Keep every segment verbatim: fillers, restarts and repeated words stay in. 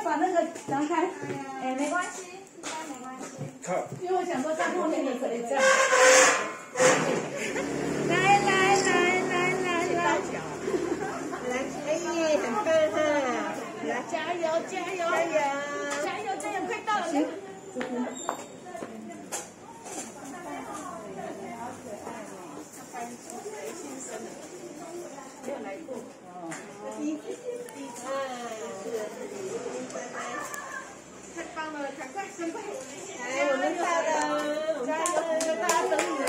把那个拿开。哎，没关系，应该没关系。因为我想说在后面你可以这样。来来来来来来。来，哎耶，很棒哈！来，加油加油加油加油加油，快到了！行。没有来过。第一次，第一次。太棒了，赶快，赶快！来，我们到了，加油！大家等你。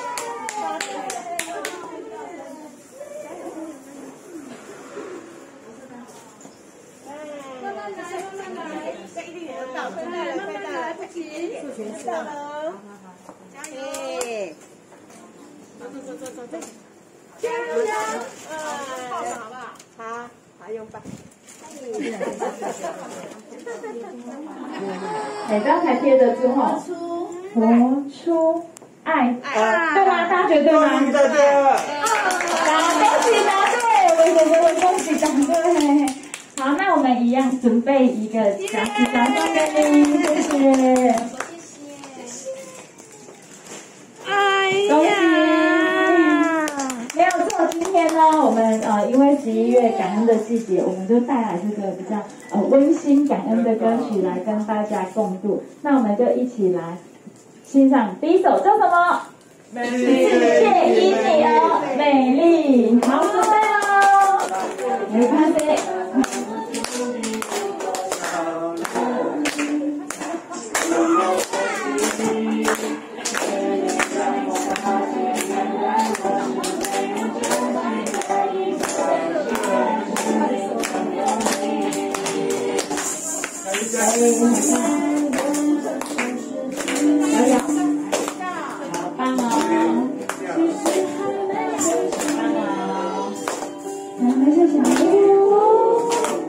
慢慢来，慢慢来，再一点点到，快到了，快到了，快点，到了哦！加油！走走走走走走！加油！啊，抱着好不好？好，好用吧。 哪张才贴得住哈？活出爱，对吗？大家觉得对吗？ 恭喜大家！ 好，恭喜答对，我姐姐我恭喜答对。好，那我们一样准备一个夹子夹送给您，谢谢。 哎恭喜！没有错，今天呢，我们呃，因为十一月感恩的季节，我们就带来这个比较呃温馨感恩的歌曲来跟大家共度。那我们就一起来欣赏第一首叫什么？ 美丽谢依你哦，美丽。好，准备哦，没关系。摇摇，好棒哦！棒哦！然后就想哦，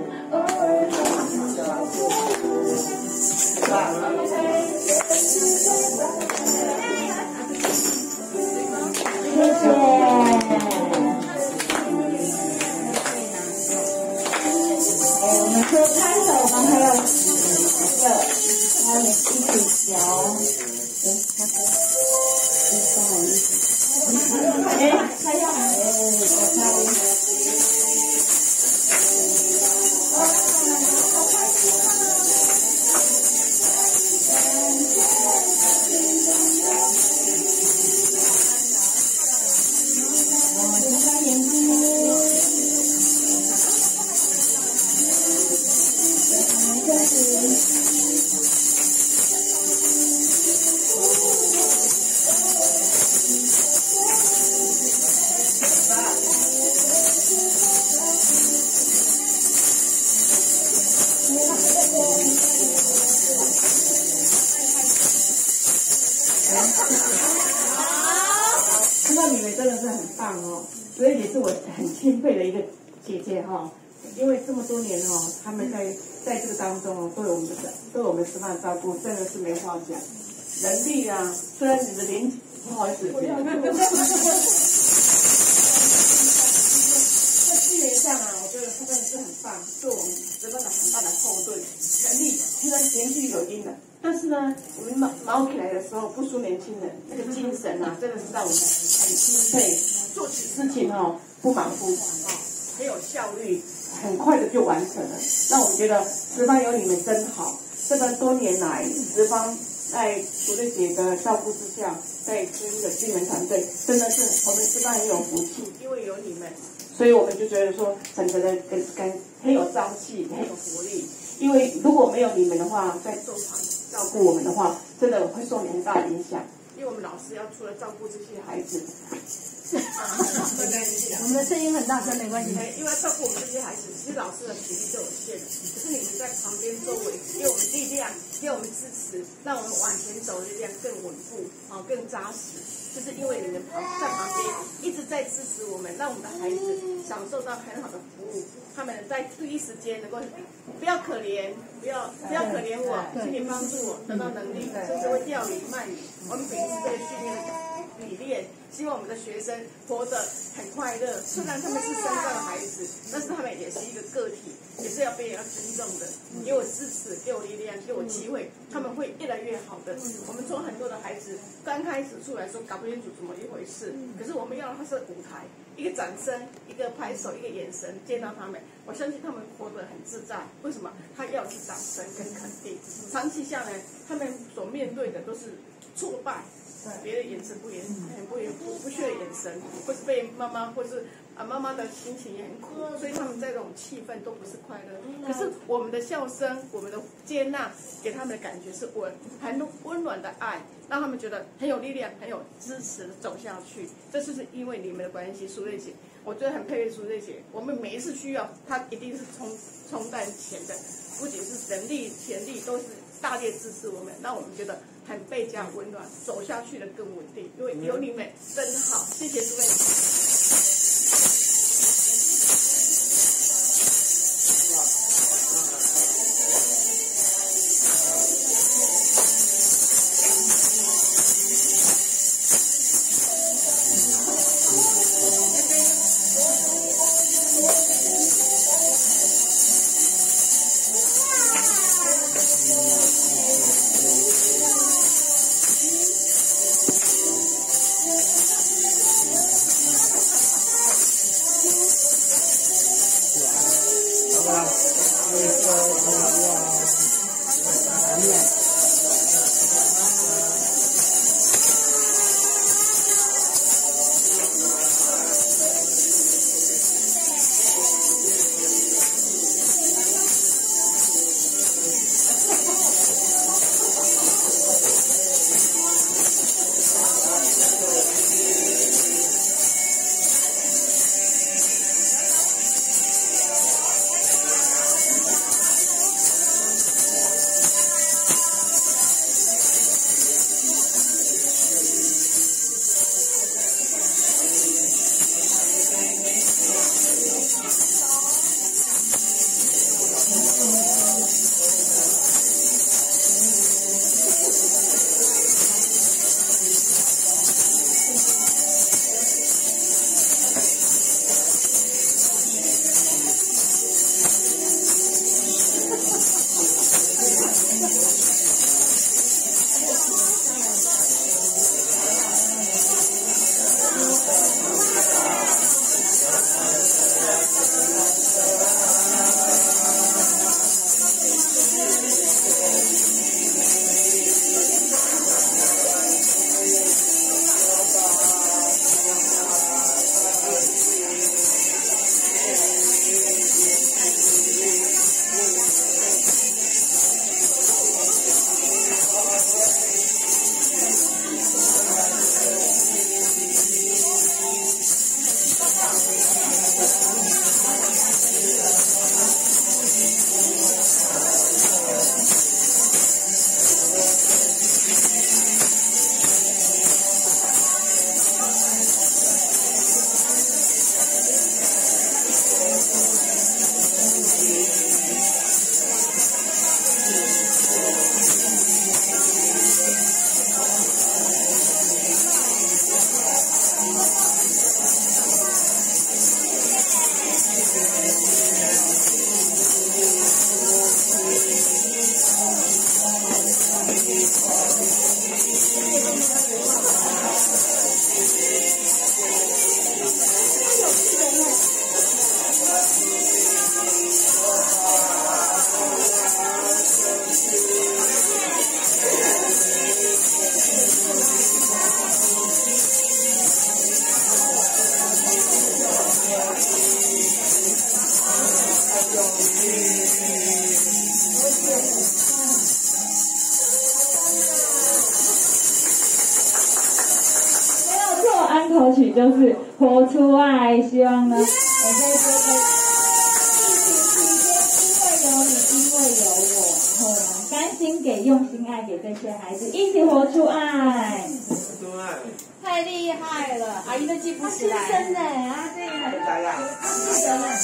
谢谢。我们说拍手，我们还有这个，还有一起摇。哎，他说，哎，不好意思。哎，他要，哎，我猜。 看到你们真的是很棒哦，所以也是我很钦佩的一个姐姐哈、哦。因为这么多年哦，他们在在这个当中哦，对我们的对我们吃饭照顾真的是没话讲。人力啊，虽然你的年纪不好意思，在资源上啊，我觉得他真的是很棒，是我们值班的很大的后盾。人力虽然年纪有一定的，但是呢，我们毛毛起来的时候不输年轻人，那个精神啊，真的是让我们很钦佩。做起事情哦，不马虎哦，很有效率，很快的就完成了。那我觉得职方有你们真好。这么多年来，职方在主任姐的照顾之下，在新的新闻团队，真的是我们职方很有福气，因为有你们，所以我们就觉得说，整个的跟跟很有朝气，很有活力。因为如果没有你们的话，在周旁照顾我们的话，真的会受很大的影响。因为我们老师要除了照顾这些孩子。 我们的声音很大声，没关系。 因为照顾我们这些孩子，其实老师的体力就有限，可是你们在旁边周围给我们力量，给我们支持，让我们往前走的力量更稳固，啊，更扎实。就是因为你们旁在旁边一直在支持我们，让我们的孩子享受到很好的服务。他们在第一时间能够不要可怜，不要不要可怜我，请你帮助我得到能力，甚至会钓鱼卖鱼。我们秉持这个训练的理念，希望我们的学生活得很快乐。虽然他们是身障的孩子，但是他们也是一个个体，也是是要被人家尊重的，给我支持，给我力量，给我机会，他们会越来越好的。我们说很多的孩子刚开始出来说搞不清楚怎么一回事，可是我们要的他是舞台，一个掌声，一个拍手，一个眼神见到他们，我相信他们活得很自在。为什么？他要的是掌声跟肯定。长期下来，他们所面对的都是挫败。别人眼神不眼很不不不屑的眼神，或是被妈妈，或是啊妈妈的心情也很苦，所以他们在这种气氛都不是快乐。可是我们的笑声，我们的接纳，给他们的感觉是温很温暖的爱，让他们觉得很有力量，很有支持走下去。这就是因为你们的关系，苏瑞姐，我觉得很佩服苏瑞姐。我们每一次需要，她一定是冲冲淡前的，不仅是人力、钱力，都是大力支持我们，让我们觉得很倍加温暖，走下去的更稳定。因为有你们真好，谢谢诸位。 安口曲就是活出爱，希望呢，我在这个疫情期间，因为有你，因为有我，然后呢，甘心给、用心爱给这些孩子，一起活出爱。 太厉害了，阿姨都记不起来。他真的啊，这个很来呀，他记得呢。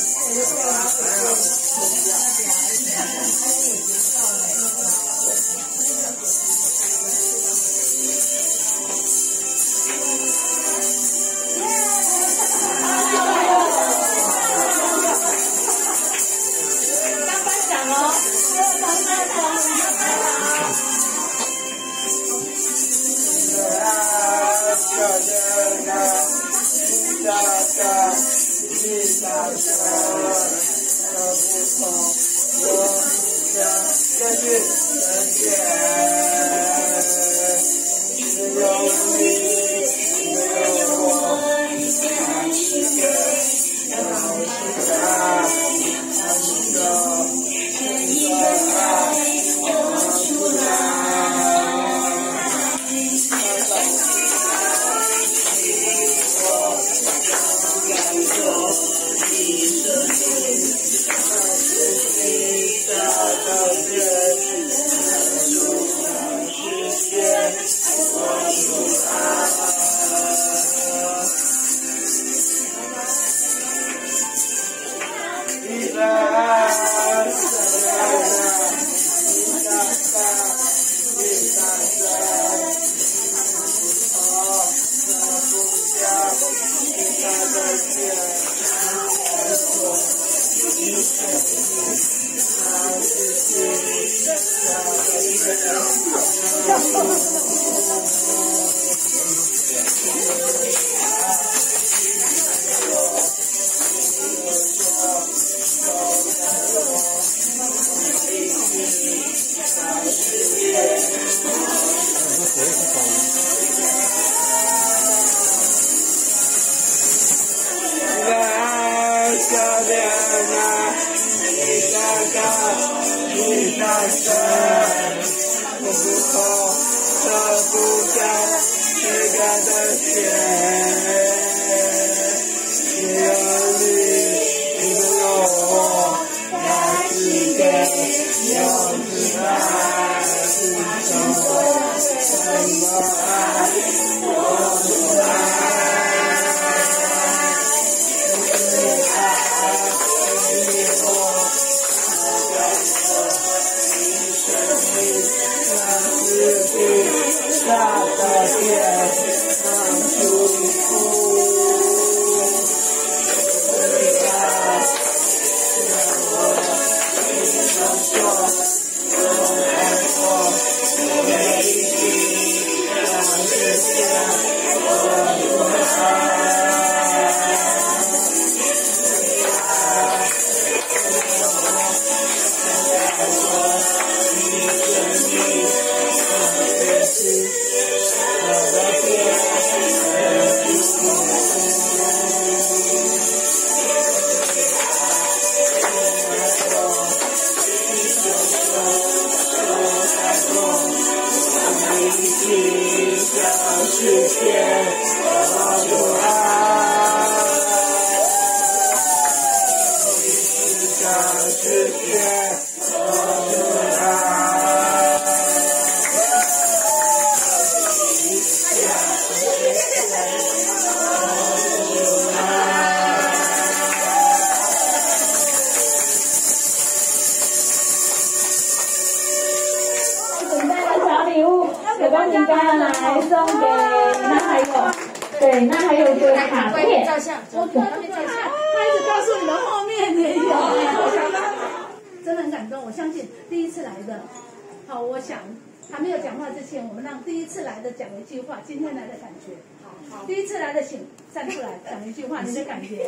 今天来的感觉，第一次来的请站出来讲一句话，你的感觉。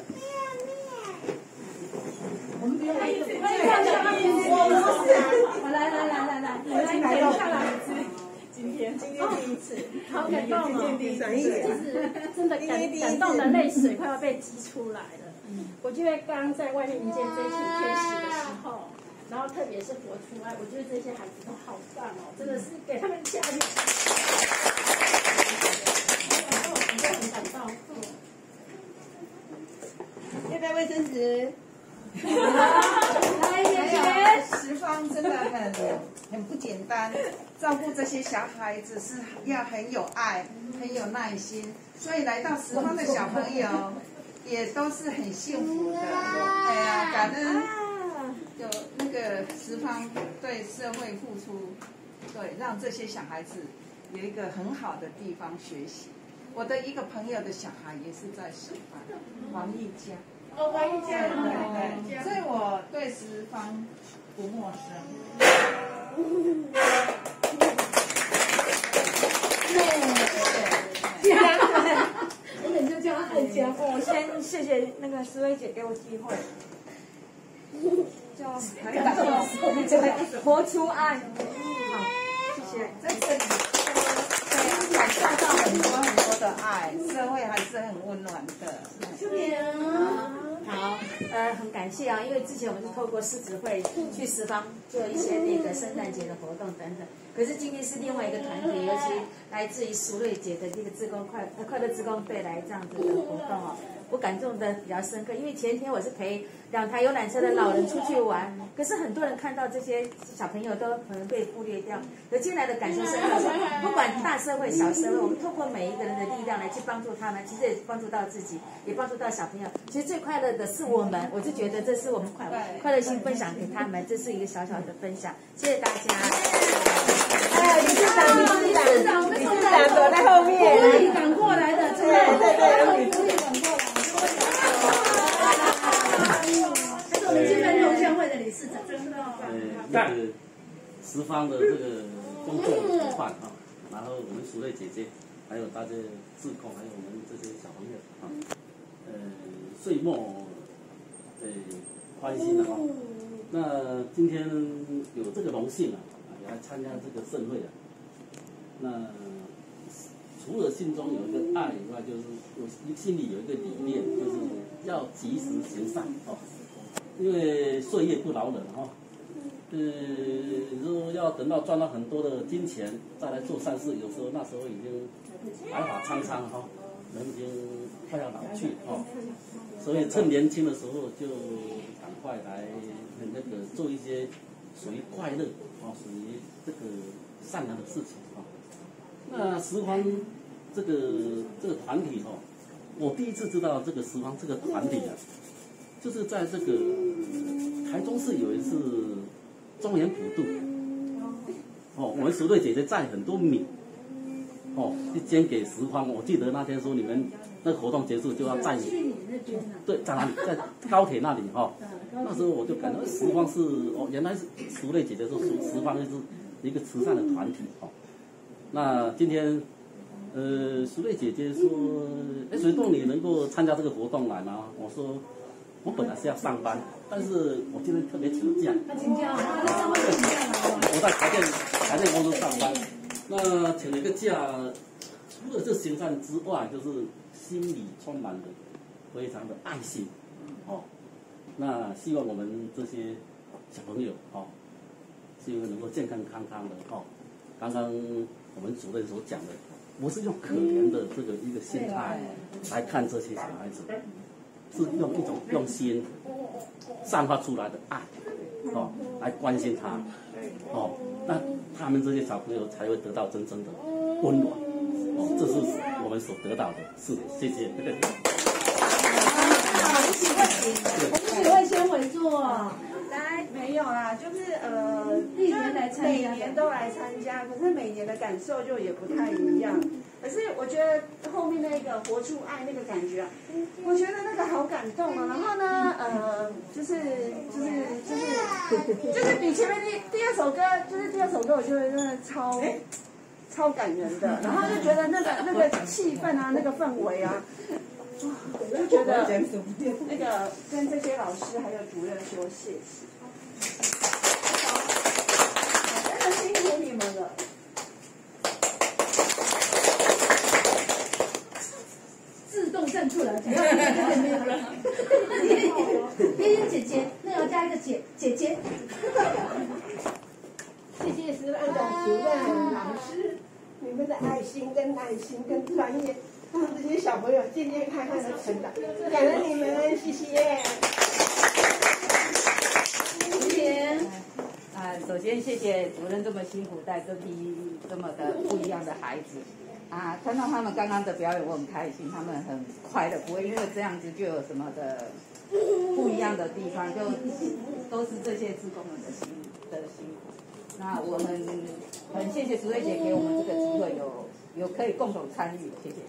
我们不用一直不要上下面我来来来来来，你来剪下来。今天今天第一次，好感动哦！就是真的感感动的泪水快要被挤出来了。我觉得刚在外面迎接这群天使的时候，然后特别是佛出来，我觉得这些孩子都好棒哦，真的是给他们加油。很感动。 要不要卫生纸？ 来，姐姐。 十方真的很很不简单，照顾这些小孩子是要很有爱、很有耐心，所以来到十方的小朋友也都是很幸福的。哎呀，感恩有那个十方对社会付出，对让这些小孩子有一个很好的地方学习。我的一个朋友的小孩也是在十方，王一佳。 哦，王一佳， 对对，所以我对十方不陌生。 我们就叫爱佳。 我先谢谢那个思薇姐给我机会，就感动，这个活出爱。好，谢谢。 在这里感受到很多很多的爱，社会还是很温暖的。 好，呃，很感谢啊，因为之前我们是透过狮子会去十方做一些那个圣诞节的活动等等，可是今天是另外一个团体，尤其来自于淑瑞姐的这个志工快呃快乐志工队来这样子的活动哦，我感动的比较深刻，因为前天我是陪两台游览车的老人出去玩，可是很多人看到这些小朋友都可能被忽略掉，可进来的感受深刻说，不管大社会小社会，我们透过每一个人的力量来去帮助他们，其实也帮助到自己，也帮助到小朋友。其实最快乐的是我们，我就觉得这是我们快快乐心分享给他们，这是一个小小的分享，谢谢大家。 哎，理事长，理事长，理事长躲在后面， 可以赶过来的，真的， 对对对， 可以赶过来。这是我们金门同乡会的理事长，真的。 呃，那个十方的这个工作伙伴啊，然后我们淑瑞姐姐，还有大家志工，还有我们这些小朋友啊，呃，岁末呃欢欣的啊。那今天有这个荣幸啊，也来参加这个盛会啊。那除了心中有一个爱以外，就是我心里有一个理念，就是要及时行善哦，因为岁月不饶人哈。呃，如果要等到赚到很多的金钱再来做善事，有时候那时候已经白发苍苍哈，人已经快要老去哦，所以趁年轻的时候就赶快来那个做一些属于快乐哦，属于这个善良的事情啊。那十方这个这个团体哦，我第一次知道这个十方这个团体啊，就是在这个台中市有一次中原普渡，哦，我们淑瑞姐姐载很多米，哦，去捐给十方。我记得那天说你们那个活动结束就要载米，对，在哪里？在高铁那里哈、哦。那时候我就感觉十方是哦，原来是淑瑞姐姐说十方是一个慈善的团体哦。那今天，呃，淑瑞姐姐说，哎，水洞你能够参加这个活动来吗？我说，我本来是要上班，但是我今天特别请假。 他请假，他上班请假我在台电台电公司上班，那请了一个假，除了这行善之外，就是心里充满了非常的爱心，哦，那希望我们这些小朋友哦，希望能够健康康康的哦。刚刚我们主任所讲的，不是用可怜的这个一个心态来看这些小孩子，是用一种用心散发出来的爱，哦，来关心他，哦，那他们这些小朋友才会得到真正的温暖，哦，这是我们所得到的，是，谢谢。 我们许会先回座。 来，没有啦，就是呃， 历年来参加， 每年都来参加，可是每年的感受就也不太一样。可是我觉得后面那个活出爱那个感觉啊，我觉得那个好感动啊。然后呢，呃，就是就是就是就是比前面第第二首歌，就是第二首歌，我觉得真的超超感人的。然后就觉得那个那个气氛啊，那个氛围啊。我就觉得那个跟这些老师还有主任说谢谢，真的辛苦你们了。 自动正出来，没有没有了。别人姐姐，那要加一个姐姐姐。 谢谢石浪的主任老师，你们的爱心跟耐心跟专业。让这些小朋友健健康康的成长，感恩你们，谢谢。 谢谢。 啊，首先谢谢主任这么辛苦带这批这么的不一样的孩子，啊，看到他们刚刚的表演我很开心，他们很快乐，不会因为这样子就有什么的不一样的地方，就都是这些志工们的辛的辛苦。那我们很谢谢淑瑞姐给我们这个机会，有有可以共同参与，谢谢。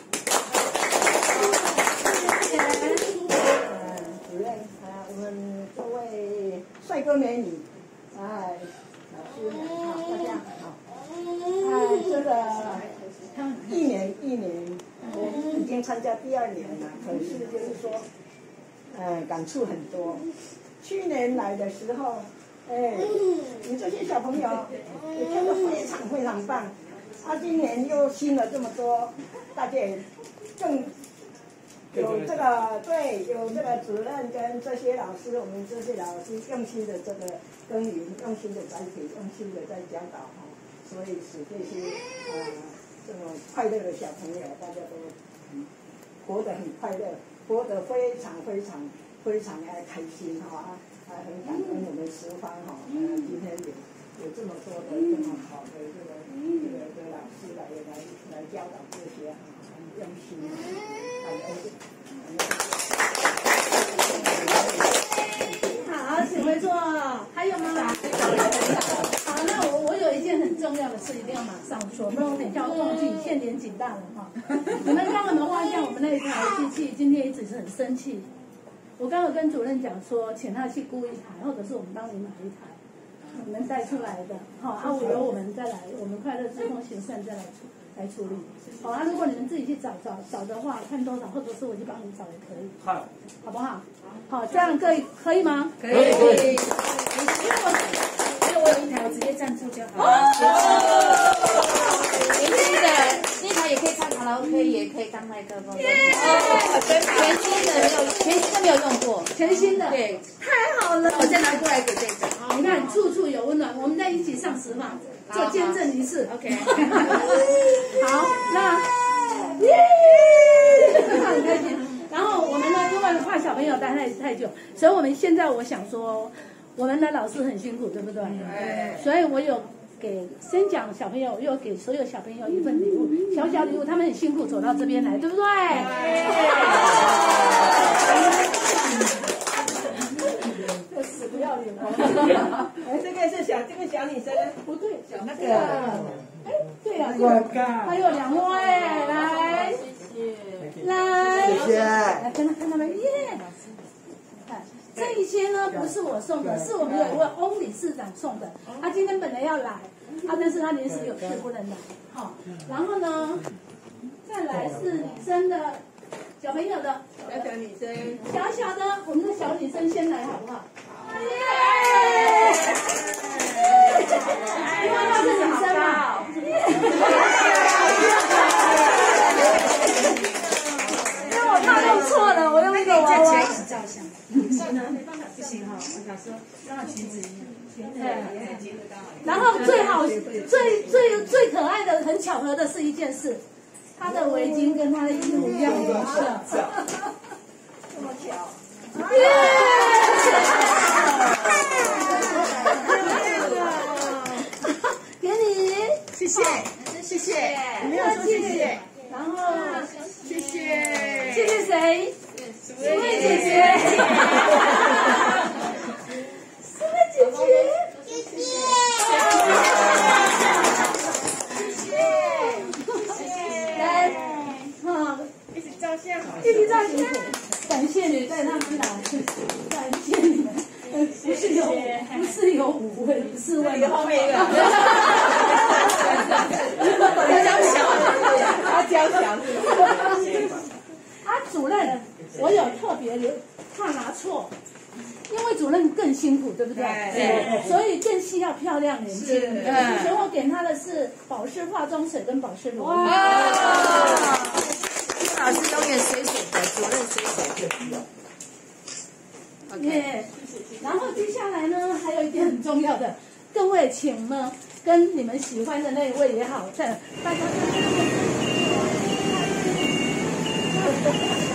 嗯，主任啊，我们各位帅哥美女，哎，老师好，大家好。哎，这个一年一年，我已经参加第二年了，可是就是说，呃，感触很多。 去年来的时候，哎，你这些小朋友也跳得非常非常棒。啊，今年又新了这么多，大家也更有这个对，有这个主任跟这些老师，我们这些老师用心的这个耕耘，用心的栽培，用心的在教导哈，所以使这些呃这种快乐的小朋友，大家都嗯活得很快乐，活得非常非常非常的开心哈，啊很感恩我们十方哈，呃今天有有这么多的这么好的这个这个这个老师来来来教导这些啊，很用心，感恩。 好，请回座。还有吗？好，那我我有一件很重要的事一定要马上说，不然我等一下忘记，现年纪大了哈。你们刚刚有没有发现我们那一台机器今天一直是很生气？我刚刚跟主任讲说，请他去雇一台，或者是我们帮你买一台，你们带出来的，好，啊，我由我们再来，我们快乐之风行善再来处来处理。好啊，如果你们自己去找找找的话，看多少，或者是我去帮你找也可以， 好， 好不好？好，这样可以可以吗？ 可以可以。 因为我因为我有一台，我直接赞助就好。 年轻的那台也可以唱卡拉 OK， 也可以当麦克风。哦，全新的没有，全新的没有用过， 全新的， 对， 太好了！ 我再拿过来给这个。 你看，处处有温暖，我们在一起上十嘛，做见证仪式。 OK。 好，那耶，很开心。然后我们呢，因为怕小朋友待太太久，所以我们现在我想说，我们的老师很辛苦，对不对？对。所以我有给先讲小朋友，又给所有小朋友一份礼物，小小礼物，他们很辛苦走到这边来，对不对？这死不要脸了！ 哎，这个是小，这个小女生， 不对， 小那个， 哎，对呀，还有两位来。来， 谢谢。 来跟他看他们耶！这一些呢不是我送的，是我们有一位翁理事长送的。他今天本来要来，啊，但是他临时有事不能来。好，然后呢，再来是女生的，小朋友的， 小小女生， 小小的，我们的小女生先来好不好？耶！因为她是女生嘛。我怕弄错了，我用一个娃娃。 一起照相。不行呢，不行哈，我想说让裙子一样。对。 然后最好、最最最可爱的、很巧合的是一件事，她的围巾跟她的衣服一样颜色。 这么巧。 耶！给你， 谢谢，谢谢，没有说谢谢。 然后， 谢谢， 谢谢谁？淑慧姐姐。淑慧姐姐，谢谢。谢谢。来，好， 一起照相， 一起照相。感谢你带他们来，感谢你们。不是有，不是有五位，四位， 后面一个。 他娇小， 他娇小。 啊，主任，我有特别留，怕拿错，因为主任更辛苦，对不对？对。所以更需要漂亮年轻。所以我给他的是保湿化妆水跟保湿乳。哇！ 老师永远水水的，主任水水的。 OK。然后接下来呢，还有一点很重要的，各位请呢跟你们喜欢的那一位也好，在大家。